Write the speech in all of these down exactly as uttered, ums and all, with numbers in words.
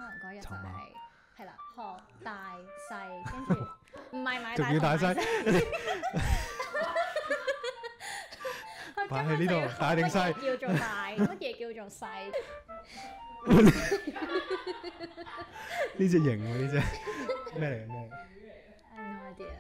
可能嗰日就係係啦，學大細，跟住唔係買大仲要大細，擺喺呢度大定細？ 乜嘢叫做大？乜嘢叫做細？ 呢隻型喎，呢隻咩嚟嘅咩 ？I have no idea.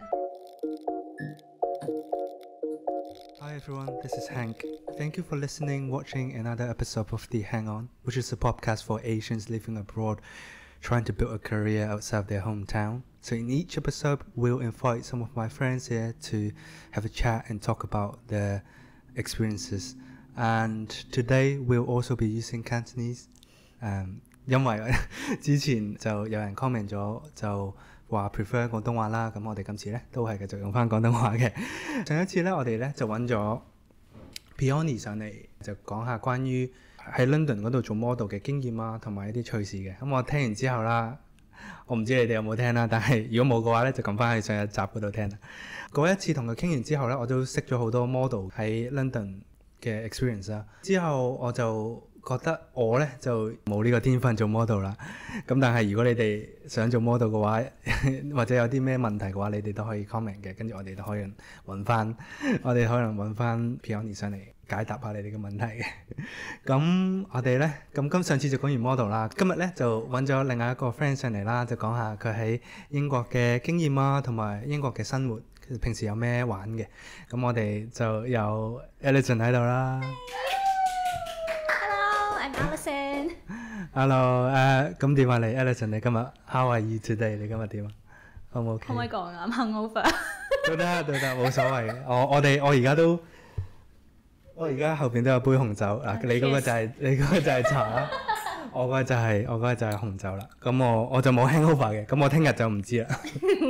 Hi everyone, this is Hank. Thank you for listening, watching another episode of The Hang On, which is a podcast for Asians living abroad, trying to build a career outside their hometown. So in each episode, we'll invite some of my friends here to have a chat and talk about their experiences. And today, we'll also be using Cantonese. Um, 因為之前就有人 comment 咗，就話 prefer 廣東話啦，咁我哋今次咧都係繼續用翻廣東話嘅。上一次咧，我哋咧就揾咗 Peony 上嚟，就講下關於喺 London 嗰度做 model 嘅經驗啊，同埋一啲趣事嘅。咁我聽完之後啦，我唔知你哋有冇聽啦，但係如果冇嘅話咧，就撳翻去上一集嗰度聽啦。嗰一次同佢傾完之後咧，我都識咗好多 model 喺 London 嘅 experience 啦。之後我就覺得我咧就冇呢個天分做 model 啦，咁但係如果你哋想做 model 嘅話，或者有啲咩問題嘅話，你哋都可以 comment 嘅，跟住我哋都可以揾翻，我哋可能揾翻 Peony 上嚟解答下你哋嘅問題嘅。咁我哋咧，咁今上次就講完 model 啦，今日咧就揾咗另外一個 friend 上嚟啦，就講下佢喺英國嘅經驗啊，同埋英國嘅生活，其實平時有咩玩嘅。咁我哋就有 Alison 喺度啦。 Alison Hello， 誒咁點啊你 Alison 你今日 How are you today？ 你今日點啊？好唔 OK？ 可唔可以講啊？I'm hungover 都得都得，冇所謂嘅。我我哋我而家都，我而家後邊都有杯紅酒嗱，你嗰個就係你嗰個就係茶，我嗰個就係我嗰個就係紅酒啦。咁我我就冇 hangover 嘅，咁我聽日就唔知啦。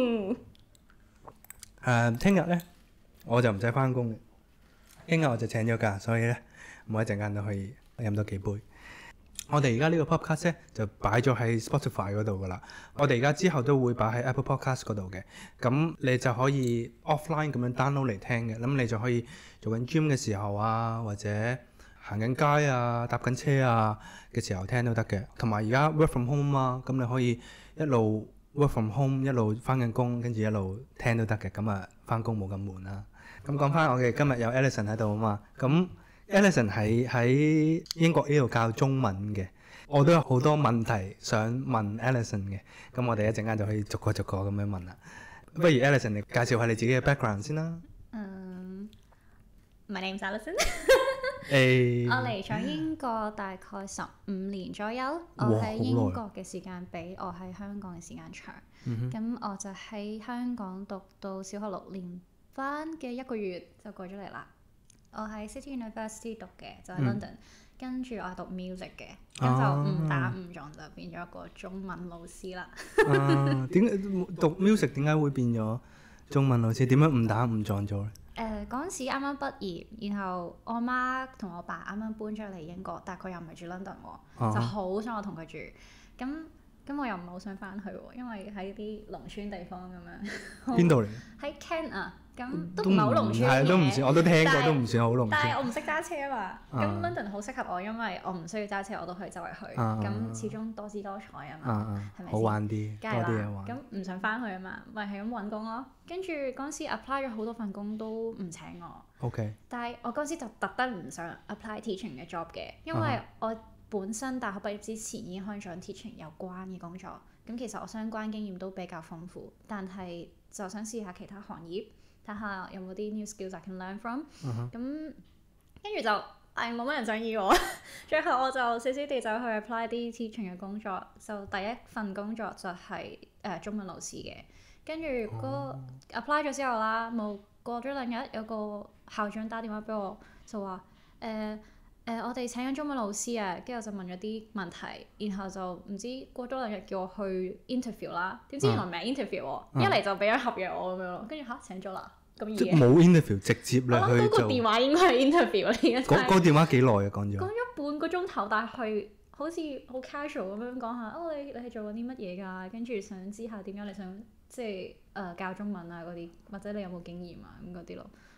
誒，聽日咧我就唔使翻工嘅，聽日我就請咗假，所以咧每一陣間都可以飲多幾杯。我哋而家呢個 podcast 咧就擺咗喺 Spotify 嗰度噶啦，我哋而家之後都會擺喺 Apple Podcast 嗰度嘅，咁你就可以 offline 咁樣 download 嚟聽嘅，咁你就可以做緊 gym 嘅時候啊，或者行緊街啊、搭緊車啊嘅時候聽都得嘅。同埋而家 work from home 啊，咁你可以一路 work from home 一路翻緊工，跟住一路聽都得嘅，咁啊翻工冇咁悶啦。咁講翻我哋今日有 Alison 喺度啊嘛，咁Alison 喺喺英國呢度教中文嘅，我都有好多問題想問 Alison 嘅，咁我哋一陣間就可以逐個逐個咁樣問啦。不如 Alison 你介紹下你自己嘅 background 先啦。 嗯、um, ，My name's Alison 。 誒， 我嚟咗英國大概十五年左右，我喺英國嘅時間比我喺香港嘅時間長。咁、嗯、我就喺香港讀到小學六年班嘅一個月就過咗嚟啦。我喺 City University 讀嘅，就喺、是、London、嗯。跟住我係讀 music 嘅，咁、啊、就誤打誤撞就變咗一個中文老師啦。 啊，點解讀 music 點解會變咗中文老師？點樣誤打誤撞咗咧？ 誒嗰陣時啱啱畢業，然後我媽同我爸啱啱搬咗嚟英國，但係佢又唔係住 London 喎，啊、就好想我同佢住。咁咁我又唔係好想翻去喎，因為喺啲農村地方咁樣。 邊度嚟？ 喺 Kent 啊。咁都唔係好農村嘅， 都唔算，我都聽過，都唔算好農村。 但係我唔識揸車啊嘛，咁 London 好適合我，因為我唔需要揸車，我都可以周圍去。咁、啊、始終多姿多彩啊嘛，係咪先？ 好玩啲，多啲嘢玩。 咁唔想翻去啊嘛，咪係咁揾工咯。跟住嗰陣時 apply 咗好多份工都唔請我。OK。但係我嗰陣時就特登唔想 apply teaching 嘅 job 嘅，因為我本身大學畢業之前已經開始做 teaching 有關嘅工作，咁其實我相關經驗都比較豐富，但係就想試下其他行業。睇下有冇啲 new skills I can learn from，咁跟住就誒冇乜人想要我，最後我就死死地走去 apply 啲 teaching 嘅工作，就第一份工作就係、是、誒、呃、中文老師嘅，跟住嗰 apply 咗之後啦，冇過咗兩日，有個校長打電話俾我，就話誒誒我哋請緊中文老師啊，跟住我就問咗啲問題，然後就唔知過咗兩日叫我去 interview 啦，點知原來唔係 interview 喎，嗯、一嚟就俾咗合約我咁樣咯，跟住吓請咗啦，咁易嘅。即係冇 interview 直接你去做。我諗嗰個電話應該係 interview 嚟嘅。 嗰嗰電話幾耐啊？講咗。 講咗半個鐘頭，但係好似好 casual 咁樣講下，哦你你係做緊啲乜嘢㗎？跟住想知下點解你想即係誒、呃、教中文啊嗰啲，或者你有冇經驗啊咁嗰啲咯。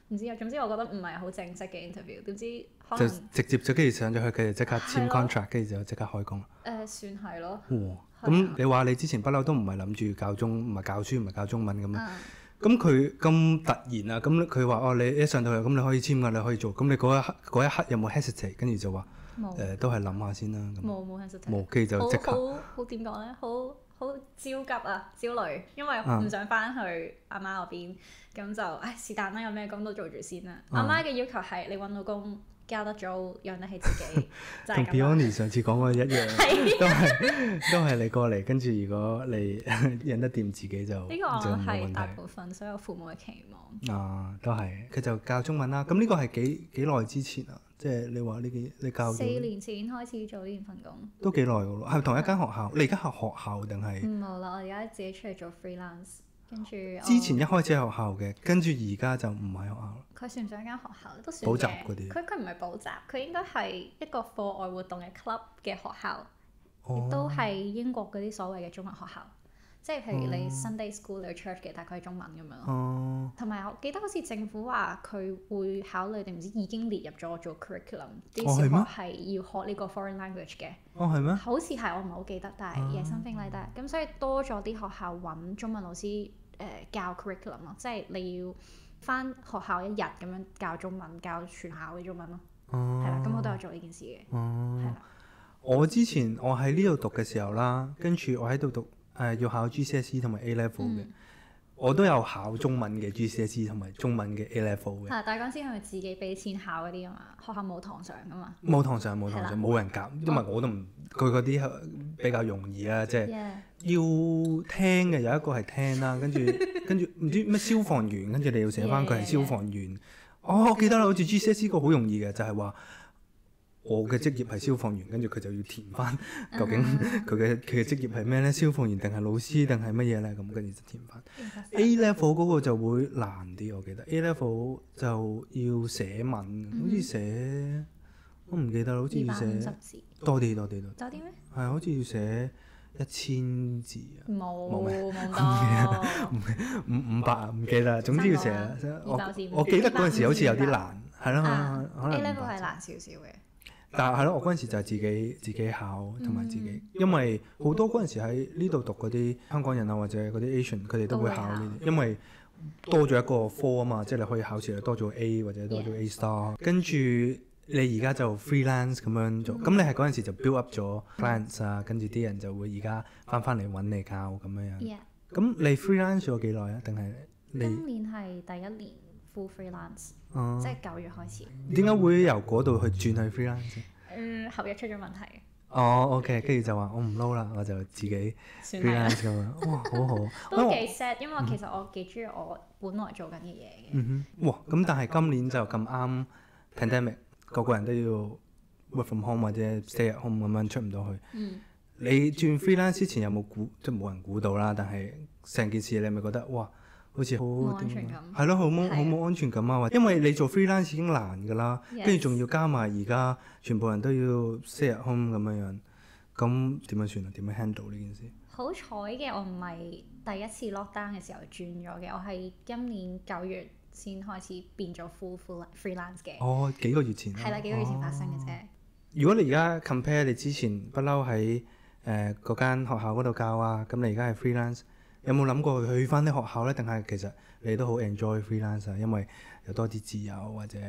唔知啊，總之我覺得唔係好正式嘅 interview，點知可能就直接就跟住上咗去，佢就即刻簽 contract，跟住就即刻開工。誒、 呃，算係咯。 哇！咁你話你之前不嬲都唔係諗住教中，唔係教書，唔係教中文咁樣。咁佢咁突然啊，咁佢話哦，你一上到去咁你可以簽㗎，你可以做。咁你嗰一刻嗰一刻有冇 hesitate？ 跟住就話誒、呃，都係諗下先啦。 冇冇 hesitate。 冇，跟住就即刻。 好好點講咧？好好焦急啊，焦慮，因為唔想翻去阿媽嗰邊，咁、嗯、就唉是但啦，有咩工都做住先啦。阿、嗯、媽嘅要求係你揾到工，交得租，養得起自己，就係咁。同 Peony 上次講嘅一樣，都係都係你過嚟，跟住如果你養得掂自己就呢個我係大部分所有父母嘅期望。 啊，都係佢就教中文啦。咁呢個係幾幾耐之前啊？即係你話呢幾你教四年前開始做呢份工， 都幾耐㗎咯。係同一間學校？你而家係學校定係？ 唔冇啦，我而家自己出嚟做 freelance，跟住之前一開始係學校嘅，跟住而家就唔係學校。 佢算唔算一間學校？都算嘅。 補習嗰啲。 佢佢唔係補習，佢應該係一個課外活動嘅 club 嘅學校，亦、哦、都係英國嗰啲所謂嘅中文學校。即係譬如你 Sunday School 你去 church 嘅，大概係中文咁樣咯。同埋、哦、我記得好似政府話佢會考慮定唔知已經列入咗做 curriculum，啲小學係要學呢個 foreign language 嘅。 哦，係咩？ 好似係，我唔係好記得，但係 yeah something like that。咁所以多咗啲學校揾中文老師誒、呃、教 curriculum 咯，即係你要返學校一日咁樣教中文，教全校嘅中文咯。哦，係啦，咁我都有做呢件事嘅。哦，係啦。 我之前我喺呢度讀嘅時候啦，跟住我喺度讀。誒、呃、要考 G C S E 同埋 A Level 嘅，嗯、我都有考中文嘅 G C S E 同埋中文嘅 A Level 嘅。係， 但係嗰陣時係咪自己俾錢考嗰啲啊嘛？學校冇堂上噶嘛？ 冇堂上冇堂上，冇人教，因為我都唔佢嗰啲比較容易啊，即係 Yeah. 要聽嘅有一個係聽啦，跟住跟住唔知咩消防員，跟住你要寫翻佢係消防員。Yeah, yeah, yeah. 哦，我記得啦，好似 G C S E 個好容易嘅，就係、是、話。我嘅職業係消防員，跟住佢就要填翻究竟佢嘅佢嘅職業係咩咧？消防員定係老師定係乜嘢咧？咁跟住就填翻。A level 嗰個就會難啲，我記得 A level 就要寫文，好似寫我唔記得啦，好似要寫多啲多啲多。 多啲咩？ 係好似要寫一千字啊！ 冇冇咩？ 五五百啊，唔記得。總之要寫。我我記得嗰陣時好似有啲難，係咯，可能 A level 係難少少嘅。 但係係咯，我嗰陣時就係自己自己考同埋自己，嗯、因為好多嗰陣時喺呢度讀嗰啲香港人啊或者嗰啲 Asian， 佢哋都會考呢啲，因為多咗一個科啊嘛，即係你可以考試多咗 A 或者多咗 A star， 跟住你而家就 freelance 咁樣做，咁、嗯、你係嗰陣時就 build up 咗 clients 啊，跟住啲人就會而家翻翻嚟揾你教咁樣樣。咁、yeah. 你 freelance 咗幾耐啊？定係你今年係第一年 full freelance。嗯、即係九月開始。 點解會由嗰度去轉去 freelance？ 嗯，合約出咗問題。 哦 ，OK，跟住就話我唔撈啦，我就自己 freelance 咁樣。哇，好好。 都幾 sad，因為其實我幾中意我本來做緊嘅嘢嘅。 嗯哼，哇！咁但係今年就咁啱 pandemic，個個人都要 work from home 或者 stay at home 咁樣出唔到去。嗯。你轉 freelance 之前有冇估？即係冇人估到啦，但係成件事你係咪覺得哇？好似好冇安全感， 係咯，好冇好冇安全感啊！因為你做 freelance 已經難㗎啦，跟住仲要加埋而家全部人都要 stay at home 咁樣樣，咁點樣算啊？點樣 handle 呢件事？ 好彩嘅，我唔係第一次 lockdown 嘅時候轉咗嘅，我係今年九月先開始變咗 full full freelance 嘅。 哦，幾個月前係啦，幾個月前發生嘅啫。 哦、如果你而家 compare 你之前不嬲喺誒嗰間學校嗰度教啊，咁你而家係 freelance。有冇諗過去翻啲學校咧？定係其實你都好 enjoy freelance 啊？因為有多啲自由或者誒、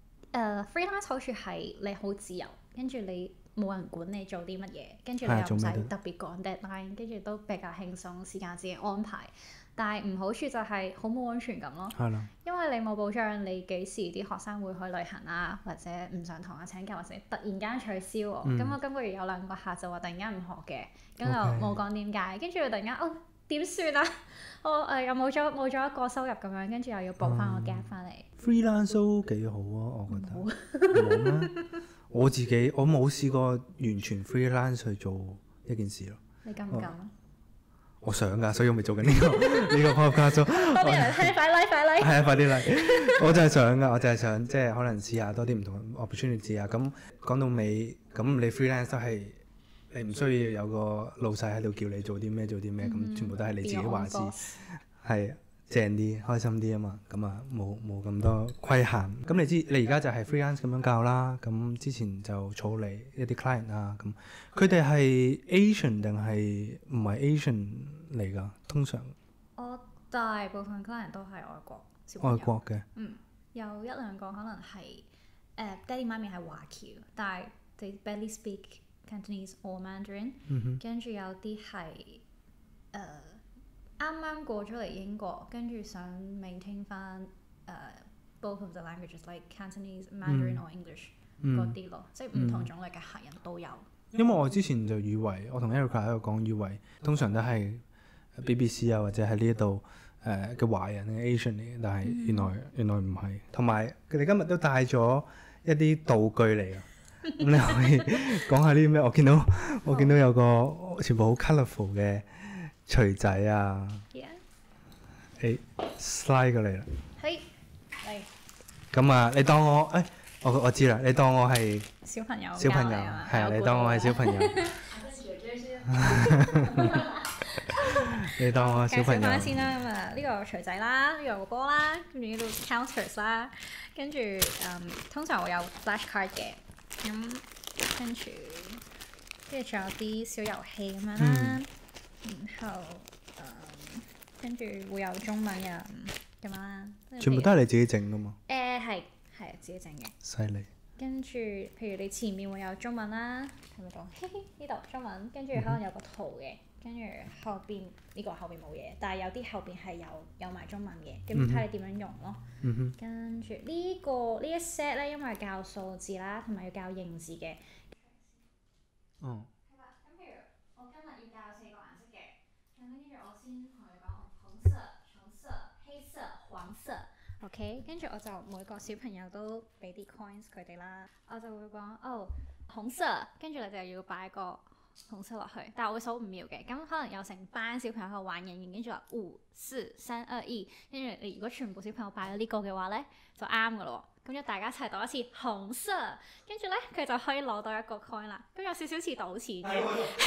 uh, freelance 好處係你好自由，跟住你冇人管你做啲乜嘢，跟住你又唔使特別趕 deadline，跟住都比較輕鬆，時間自己安排。但係唔好處就係好冇安全感咯， 係啦， 因為你冇保障你幾時啲學生會去旅行啊，或者唔上堂啊、請假或者突然間取消喎。咁、嗯、我今個月有兩個客就話突然間唔學嘅，咁就冇講點解，跟住突然間哦。點算啊？我誒、呃、又冇咗冇咗一個收入咁樣，跟住又要補翻個 gap 翻嚟。 Freelance 都幾好啊，我覺得。冇咩？我自己我冇試過完全 freelance 去做一件事咯。 你敢唔敢啊？ 我想㗎，所以我咪做緊呢個呢個 podcast。 多啲人聽，快 like 快 like。 係啊，快啲 like！我就係想㗎，我就係想即係可能試下多啲唔同嘅 opportunity 啊。咁講到尾，咁你 freelance 都係。你唔需要有個老細喺度叫你做啲咩做啲咩，咁、嗯、全部都係你自己話事，係正啲開心啲啊嘛，咁啊冇冇咁多規限。咁你知你而家就係 freelance 咁樣教啦，咁之前就儲嚟一啲 client 啊，咁佢哋係 Asian 定係唔係 Asian 嚟㗎？通常我大部分 client 都係外國小朋友， 外國嘅， 嗯，有一兩個可能係誒爹哋媽咪係華僑，但係 they barely speak Cantonese or Mandarin，跟住、嗯、有啲係誒啱啱過咗嚟英國，跟住想 maintain 翻誒、uh, both of the languages like Cantonese, Mandarin、嗯、or English 嗰啲、嗯、咯，即係唔同種類嘅客人都有。 因為我之前就以為，我同 Erica 喺度講，以為通常都係 B B C 啊，或者喺呢一度誒嘅華人嘅 Asian 嚟嘅，但係原來、嗯、原來唔係。同埋佢哋今日都帶咗一啲道具嚟啊！咁你可以講下啲咩？我見到我見到有個全部好 colourful 嘅錘仔啊！誒、yeah. hey, slide 過嚟啦！係嚟。咁啊，你當我誒、哎，我我知啦，你當我係小朋友，小朋友係啊，你當我係小朋友。你當我係小朋友。介紹翻先啦，咁啊，呢個錘仔啦，呢、呢個波啦，跟住呢度 counters 啦，跟住誒，通常會有 flashcard 嘅。咁跟住，跟住仲有啲小遊戲咁樣啦，嗯、然後誒、嗯、跟住會有中文嘅咁樣啦。全部都係你自己整㗎嘛？誒係係自己整嘅。犀利。跟住，譬如你前面會有中文啦，係咪講？嘿嘿，呢度中文，跟住可能有個圖嘅，跟住後邊呢、呢個後邊冇嘢，但係有啲後邊係有有埋中文嘅，咁睇你點樣用咯。嗯、哼跟住、呢個、呢個呢一 set 咧，因為教數字啦，同埋要教認字嘅。哦。係啦，咁譬如我今日要教四個顏色嘅，咁跟住我先同你講紅色、橙色、黑色、黃色。OK， 跟住我就每個小朋友都俾啲 coins 佢哋啦，我就會講哦紅色，跟住你就要擺個紅色落去，但係我會數五秒嘅，咁可能有成班小朋友喺度玩嘅，跟住話五、四、三、二、一，跟住你如果全部小朋友擺咗呢個嘅話咧，就啱噶咯。咁就大家一齊讀一次紅色，跟住咧佢就可以攞到一個 coin 啦。咁有少少似賭錢嘅。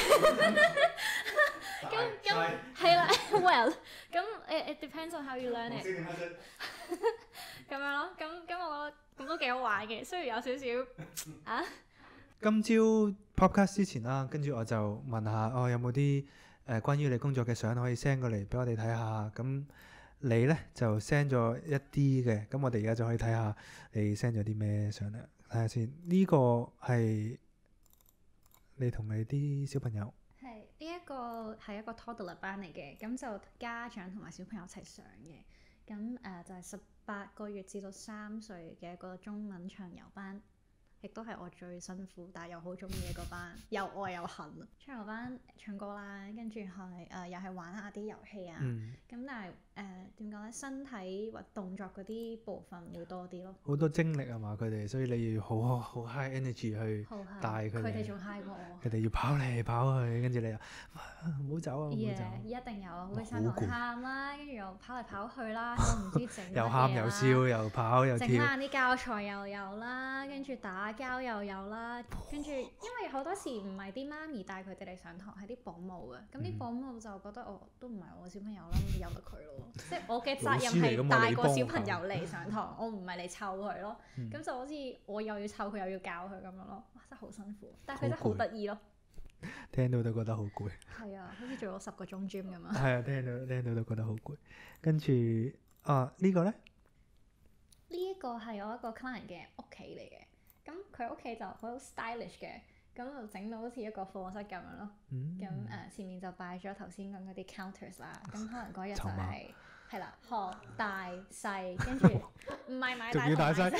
咁咁係啦 ，well， 咁 it it depends on how you learn it。咁樣咯，咁咁我覺得咁都幾好玩嘅，雖然有少少啊。今朝 podcast 之前啦，跟住我就問下，哦有冇啲誒關於你工作嘅相可以 send 過嚟俾我哋睇下，咁。你咧就 send 咗一啲嘅，咁我哋而家就可以睇下你 send 咗啲咩上嚟，睇下先。呢個係你同你啲小朋友？係，呢一個係一個 toddler 班嚟嘅，咁就家長同埋小朋友一齊上嘅。咁誒、呃、就係十八個月至到三歲嘅一個中文長遊班，亦都係我最辛苦但係又好中意嘅一個班，又愛又恨。長遊班唱歌啦，跟住係誒又係玩下啲遊戲啊，咁、嗯、但係誒點講咧，身體或動作嗰啲部分會多啲咯。好多精力啊嘛，佢哋，所以你要好好 high energy 去帶佢哋。佢哋仲 high 過我。佢哋要跑嚟跑去，跟住你又唔好走啊，唔好走。Yeah, 一定有，會上堂喊啦，跟住又跑嚟跑去啦，都唔知整乜嘢啦。又喊又笑又跑又跳。整爛啲教材又有啦，跟住打交又有啦，跟住因為好多時唔係啲媽咪帶佢哋嚟上堂，係啲保姆嘅，咁啲保姆就覺得哦都唔係我小朋友啦，咁由得佢咯。即係我嘅責任係帶個小朋友嚟上堂，我唔係嚟湊佢咯。咁、嗯、就好似我又要湊佢又要教佢咁樣咯，哇！真係好辛苦，但係佢真係好得意咯。聽到都覺得好攰。係啊，好似做咗十個鐘 gym 咁啊。係啊，聽到聽到都覺得好攰。跟住啊，這個、呢個咧？呢一個係我一個 client 嘅屋企嚟嘅，咁佢屋企就好 stylish 嘅。咁就整到好似一個課室咁樣咯，咁誒、嗯呃、前面就擺咗頭先講嗰啲 counters 啦，咁可能嗰日就係係啦，學大細，跟住唔係買大同買細，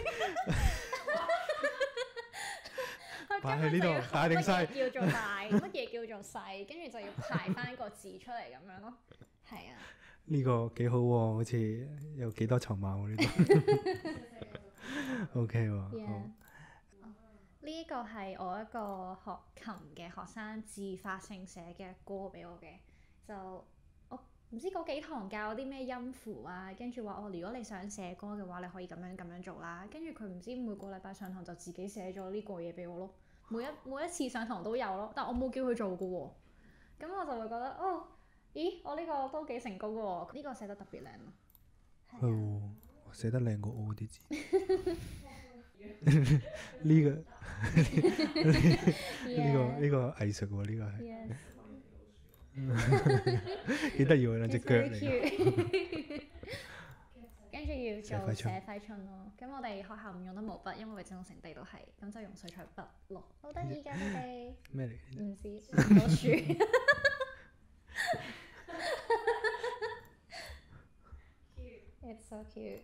擺喺呢度大定細，乜嘢叫做大，乜嘢叫做細，跟住就要排翻個字出嚟咁樣咯，係啊。呢個幾好喎、啊，好似有幾多籌碼喎呢度。O K 喎，好。呢一個係我一個學琴嘅學生自發性寫嘅歌俾我嘅，就我唔知嗰幾堂教啲咩音符啊，跟住話哦，如果你想寫歌嘅話，你可以咁樣咁樣做啦。跟住佢唔知每個禮拜上堂就自己寫咗呢個嘢俾我咯，每一每一次上堂都有咯，但我冇叫佢做㗎喎。咁我就會覺得哦， 咦，我呢個都幾成功喎，呢、呢個寫得特別靚咯。 係喎，寫得靚過我啲字。呢個呢個呢個藝術喎，呢個係。幾得意喎，兩隻腳嚟。 跟住要做寫揮春咯，咁我哋學校唔用得毛筆，因為整到成地都係，咁就用水彩筆咯，好得意㗎你哋。 咩嚟？ 唔知攞樹。It's so cute。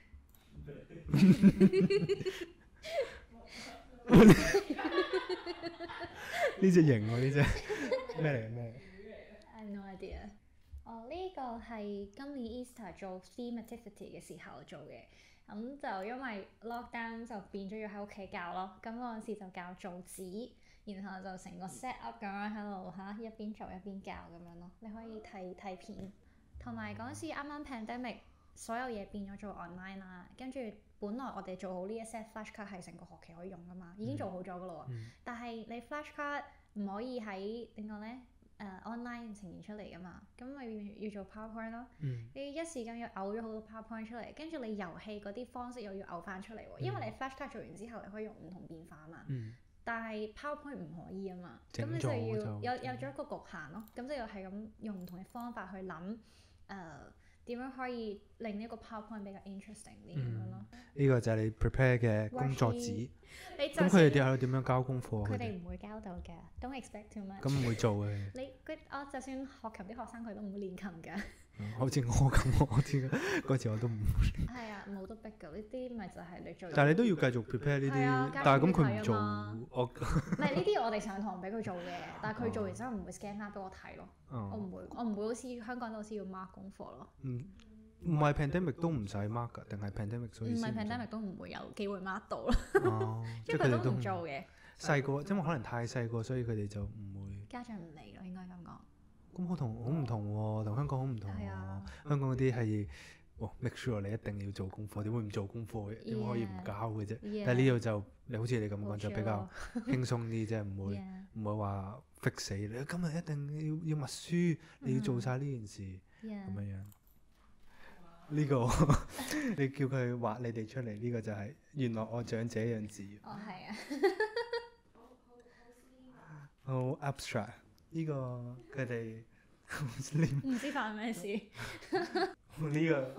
呢隻型喎，呢隻咩嚟？咩 ？I have no idea。哦，呢、這個係今年 Easter 做 theme activity 嘅時候做嘅，咁、嗯、就因為 lockdown 就變咗要喺屋企教咯，咁嗰陣時就教造紙，然後就成個 set up 咁樣喺度嚇一邊做一邊教咁樣咯，你可以睇睇片。同埋嗰陣時啱啱 pandemic， 所有嘢變咗做 online 啦，跟住本來我哋做好呢一 set flashcard 係成個學期可以用噶嘛，已經做好咗噶咯喎，嗯、但係你 flashcard 唔可以喺點講咧？誒、uh, online 呈現出嚟噶嘛，咁咪要，要做 PowerPoint 咯。嗯、你一時間要嘔咗好多 PowerPoint 出嚟，跟住你遊戲嗰啲方式又要嘔翻出嚟喎。嗯、因為你 flashcard 做完之後，你可以用唔同變化嘛。嗯、但係 PowerPoint 唔可以啊嘛，咁你就要有有咗一個局限咯。咁即係係咁用唔同嘅方法去諗誒。呃點樣可以令呢個 PowerPoint 比較 interesting 啲咁樣咯？ 呢個就係你 prepare 嘅工作紙。咁佢哋喺度點樣交功課？ 佢哋唔會交到㗎 ，don't expect too much。 咁唔會做嘅。 你佢我就算學琴啲學生佢都唔會練琴㗎。 好似我咁，我知嗰次我都唔會。 係啊，冇得逼㗎，呢啲咪就係你做。 但係你都要繼續 prepare 呢啲，但係咁佢唔做，我唔係呢啲我哋上堂俾佢做嘅，但係佢做完之後唔會 scan 翻俾我睇咯。我唔會，我唔會好似香港老師要 mark 功課咯。 嗯，唔係 pandemic 都唔使 mark 㗎，定係 pandemic 所以先？ 唔係 pandemic 都唔會有機會 mark 到咯。 哦， 因為佢哋都唔做嘅。 細個，因為可能太細個，所以佢哋就唔會。 家長唔嚟咯，應該咁講。 咁好同好唔同喎，同香港好唔同喎。 啊、 香港嗰啲係，哇 make sure 你一定要做功課，點會唔做功課嘅？點 Yeah, 可以唔交嘅啫？Yeah, 但係呢度就你好似你咁講就比較輕鬆啲，即係唔會唔 Yeah, 會話 fix 死你。今日一定要要默書，你要做晒呢件事咁 Yeah, 樣樣。呢、這個你叫佢畫你哋出嚟，呢、這個就係、是、原來我長這樣字。 哦，係啊。 好 abstract。呢、這個佢哋唔知發生咩事。 呢個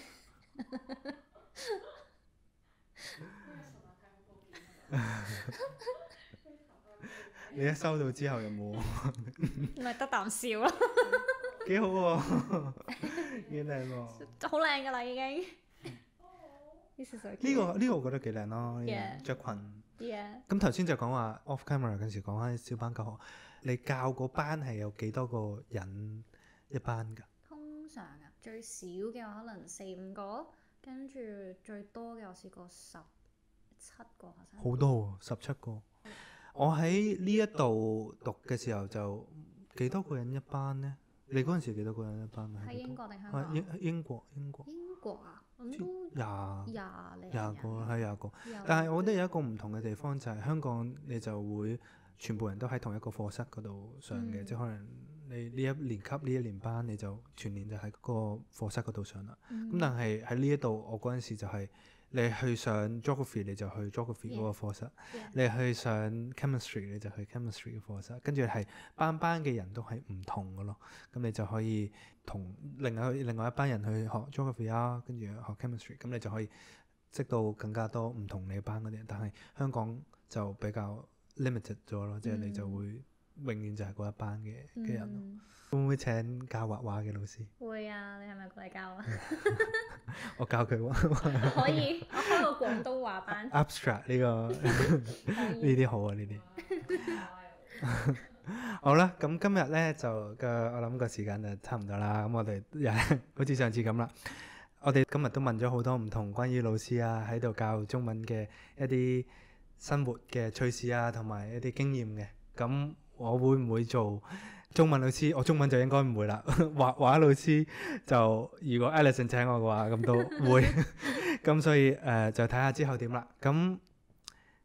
你一收到之後有冇？ 咪得啖笑咯。 幾好喎，幾靚喎。 好靚㗎啦已經。呢、 這個呢、這個我覺得幾靚咯，着裙。咁頭先就講話 off camera 嗰陣時講開小班教學，你教嗰班係有幾多個人一班㗎？ 通常啊，最少嘅可能四五個，跟住最多嘅我試過十七個學生。 好多喎，十七個。嗯、我喺呢一度讀嘅時候就幾多個人一班呢？你嗰陣時幾多個人一班啊？ 喺英國定香港？ 英英國英國。 英國啊，咁都廿廿零廿個係廿個，但係我覺得有一個唔同嘅地方就係香港你就會全部人都喺同一個課室嗰度上嘅，嗯、即係可能你呢一年級呢一年班你就全年就喺嗰個課室嗰度上啦。咁、嗯、但係喺呢一度我嗰陣時就係、是。你去上 geography 你就去 geography 嗰個課室，yeah, yeah. 你去上 chemistry 你就去 chemistry 嘅課室，跟住係班班嘅人都係唔同嘅咯。咁你就可以同另外另外一班人去學 geography 啊，跟住學 chemistry，咁你就可以識到更加多唔同你班嗰啲人。但係香港就比較 limited 咗咯，即係、mm. 你就會永遠就係嗰一班嘅嘅人咯。Mm. 會唔會請教畫畫嘅老師？ 會啊，你係咪過嚟教啊？ 我教佢畫。 可以，我開個廣東話班。 Abstract 呢、呢個呢啲好啊，呢啲。好啦，咁今日咧就嘅我諗個時間就差唔多啦。咁我哋又好似上次咁啦。我哋今日都問咗好多唔同關於老師啊喺度教中文嘅一啲生活嘅趣事啊，同埋一啲經驗嘅。咁我會唔會做中文老師？我中文就應該唔會啦。畫畫老師就如果 Alison 請我嘅話，咁都會。咁所以誒、呃、就睇下之後點啦。咁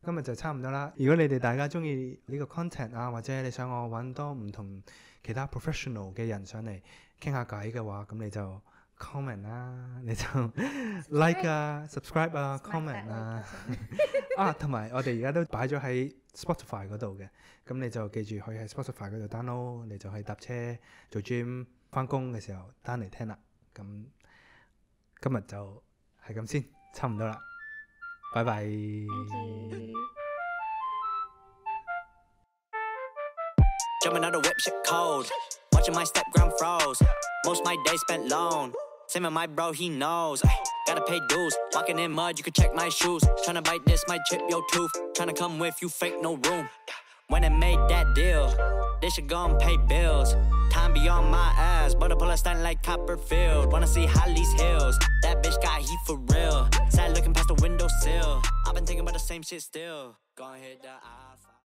今日就差唔多啦。如果你哋大家中意呢個 content 啊，或者你想我揾多唔同其他 professional 嘅人上嚟傾下偈嘅話，咁你就 comment 啦，你就 like 啊 subscribe 啊 comment 啊啊，同埋我哋而家都擺咗喺 Spotify 嗰度嘅，咁你就記住可以喺 Spotify 嗰度 download， 你就可以搭車做 gym 翻工嘅時候 down 嚟聽啦。咁今日就係咁先，差唔多啦，拜拜。 Jumping out the whip, shit cold. Watching my step ground froze. Most my days spent alone. Same with my bro, he knows. Ay, gotta pay dues. Walking in mud, you can check my shoes. Tryna bite this, might chip your tooth. Tryna come with you, fake no room. When I made that deal, they should go and pay bills. Time be on my ass, but I pull a stunt like Copperfield. Wanna see Holly's Hills. That bitch got heat for real. Sad looking past the windowsill. I've been thinking about the same shit still. Gonna hit the eye.